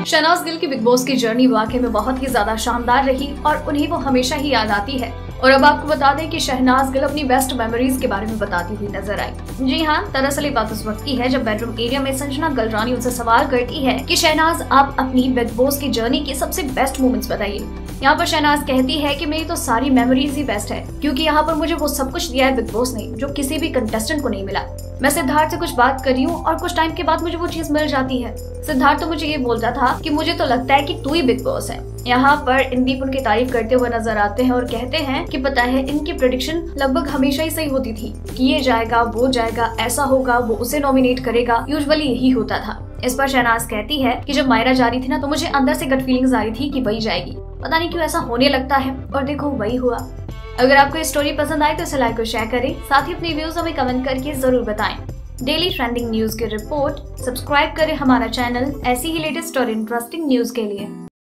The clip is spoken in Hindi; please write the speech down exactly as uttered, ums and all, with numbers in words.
शहनाज गिल की बिग बॉस की जर्नी वाकई में बहुत ही ज्यादा शानदार रही और उन्हें वो हमेशा ही याद आती है। और अब आपको बता दें कि शहनाज गिल अपनी बेस्ट मेमोरीज के बारे में बताती हुई नजर आई। जी हाँ, दरअसल ये बात उस वक्त की है जब बेडरूम एरिया में संजना गलरानी उनसे सवाल करती है कि शहनाज, आप अपनी बिग बॉस की जर्नी के सबसे बेस्ट मोमेंट्स बताइए। यहाँ पर शहनाज कहती है कि मेरी तो सारी मेमोरीज ही बेस्ट है, क्योंकि यहाँ पर मुझे वो सब कुछ दिया है बिग बॉस ने जो किसी भी कंटेस्टेंट को नहीं मिला। मैं सिद्धार्थ से कुछ बात कर रही हूँ और कुछ टाइम के बाद मुझे वो चीज मिल जाती है। सिद्धार्थ तो मुझे ये बोलता था कि मुझे तो लगता है कि तू ही बिग बॉस है। यहाँ पर इंदीप उनकी तारीफ करते हुए नजर आते हैं और कहते हैं कि पता है, इनकी प्रेडिक्शन लगभग हमेशा ही सही होती थी कि ये जाएगा, वो जाएगा, ऐसा होगा, वो उसे नॉमिनेट करेगा। यूजुअली यही होता था। इस पर शहनाज कहती है कि जब मायरा जा रही थी ना, तो मुझे अंदर से गट फीलिंग्स आ रही थी कि वही जाएगी। पता नहीं क्यों ऐसा होने लगता है, और देखो वही हुआ। अगर आपको ये स्टोरी पसंद आए तो इसे लाइक और शेयर करें, साथ ही अपनी व्यूज हमें कमेंट करके जरूर बताएं। डेली ट्रेंडिंग न्यूज की रिपोर्ट सब्सक्राइब करें हमारा चैनल ऐसी ही लेटेस्ट और इंटरेस्टिंग न्यूज के लिए।